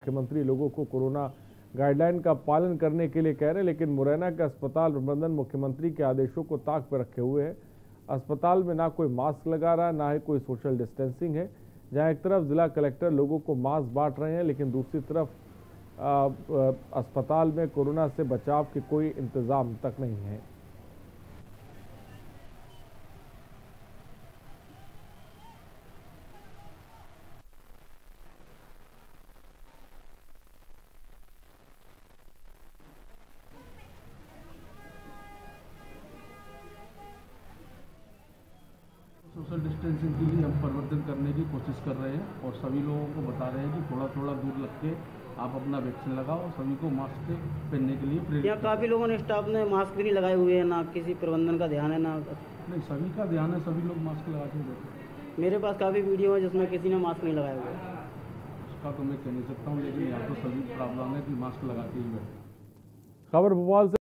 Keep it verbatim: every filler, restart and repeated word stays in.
मुख्यमंत्री लोगों को कोरोना गाइडलाइन का पालन करने के लिए कह रहे हैं, लेकिन मुरैना का अस्पताल प्रबंधन मुख्यमंत्री के आदेशों को ताक पर रखे हुए है। अस्पताल में ना कोई मास्क लगा रहा है, ना ही कोई सोशल डिस्टेंसिंग है। जहां एक तरफ जिला कलेक्टर लोगों को मास्क बांट रहे हैं, लेकिन दूसरी तरफ अस्पताल में कोरोना से बचाव के कोई इंतजाम तक नहीं है। सोशल डिस्टेंसिंग के लिए हम परिवर्तन करने की कोशिश कर रहे हैं और सभी लोगों को बता रहे हैं कि थोड़ा थोड़ा दूर लग के आप अपना वैक्सीन लगाओ और सभी को मास्क पहनने के लिए प्रेरित। यहाँ काफ़ी लोगों ने स्टाफ ने मास्क भी नहीं लगाए हुए हैं, ना किसी प्रबंधन का ध्यान है ना। नहीं, सभी का ध्यान है, सभी लोग मास्क लगा के बैठे। मेरे पास काफ़ी वीडियो है जिसमें किसी ने मास्क नहीं लगाया हुआ है। उसका तो मैं कह नहीं सकता हूँ, लेकिन यहाँ तो सभी प्रावधान है कि मास्क लगा के ही बैठे। खबर भोपाल से।